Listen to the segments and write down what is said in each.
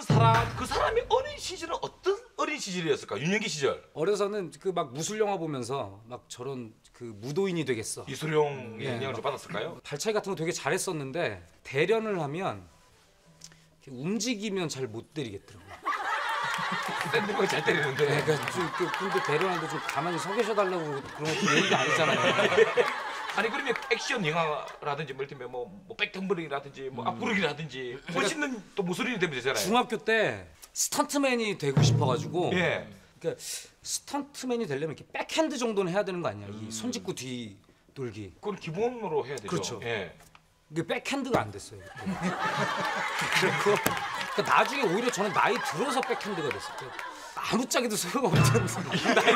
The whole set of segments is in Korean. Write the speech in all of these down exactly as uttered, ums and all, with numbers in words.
사람, 그 사람이 어린 시절은 어떤 어린 시절이었을까? 유년기 시절. 어려서는 그 막 무술 영화 보면서 막 저런 그 무도인이 되겠어. 이수룡의 예, 영향을 좀 받았을까요? 발차기 같은 거 되게 잘했었는데 대련을 하면 이렇게 움직이면 잘 못 때리겠더라고요. 샌드박잘 때리는데. 네, 그러니까 좀, 그 근데 대련하는데 좀 가만히 서 계셔달라고 그런 것도 예의가 아니잖아요. 아니 그러면 액션 영화라든지 뭐 이를테면 뭐, 뭐 백텀블링이라든지 뭐 앞구르기라든지 멋있는 또 무술인이 되면 되잖아요. 중학교 때 스턴트맨이 되고 싶어가지고 예. 그러니까 스턴트맨이 되려면 이렇게 백핸드 정도는 해야 되는 거 아니야? 이 손짓구 뒤 돌기. 그건 기본으로 해야 되죠. 그렇죠. 예. 이게 백핸드가 안 됐어요. 그리고 그러니까 나중에 오히려 저는 나이 들어서 백핸드가 됐어요. 아무짝에도 소용없는 나이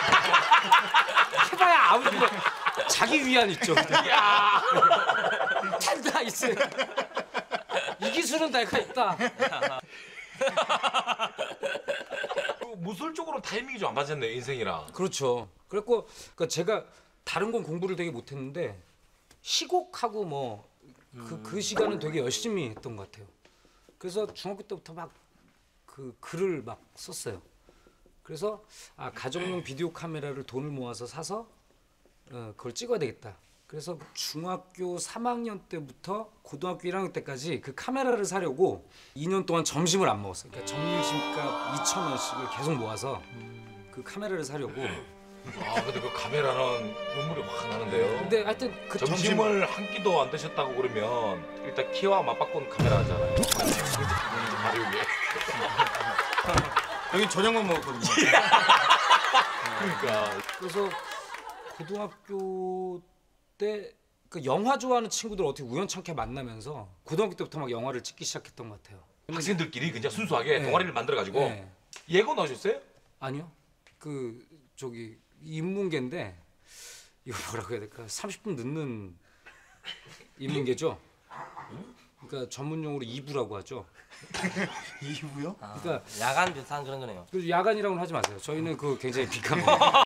해봐야 아무 자기 위안 있죠. 야. 탄다 있어요. 이 기술은 내가 있다. 그 무술 쪽으로 타이밍이 좀 안 맞았네요 인생이랑. 그렇죠. 그랬고 그러니까 제가 다른 건 공부를 되게 못했는데 시곡하고 뭐 그 그 시간은 되게 열심히 했던 것 같아요. 그래서 중학교 때부터 막 그 글을 막 썼어요. 그래서 아 가정용 비디오 카메라를 돈을 모아서 사서 어, 그걸 찍어야 되겠다. 그래서 중학교 삼 학년 때부터 고등학교 일 학년 때까지 그 카메라를 사려고 이 년 동안 점심을 안 먹었어요. 그러니까 점심값 이천 원씩을 계속 모아서 그 카메라를 사려고. 아 근데 그 카메라는 눈물이 확 나는데요. 근데 하여튼 그 점심을 한 끼도 안 드셨다고 그러면 일단 키와 맞바꾼 카메라잖아요. 바로 여기. 여기 저녁만 먹었거든요. 그러니까. 그래서 고등학교 때 그 영화 좋아하는 친구들 어떻게 우연찮게 만나면서 고등학교 때부터 막 영화를 찍기 시작했던 것 같아요. 학생들끼리 그냥 순수하게 네. 동아리를 만들어 가지고 네. 예고 넣으셨어요? 아니요. 그 저기 인문계인데 이거 뭐라고 해야 될까? 삼십 분 늦는 인문계죠. 그러니까 전문 용어로 이 부라고 하죠. 이후요? 아, 그러니까 야간 비슷한 그런 거네요. 그 야간이라고는 하지 마세요. 저희는 그 굉장히 민감해요.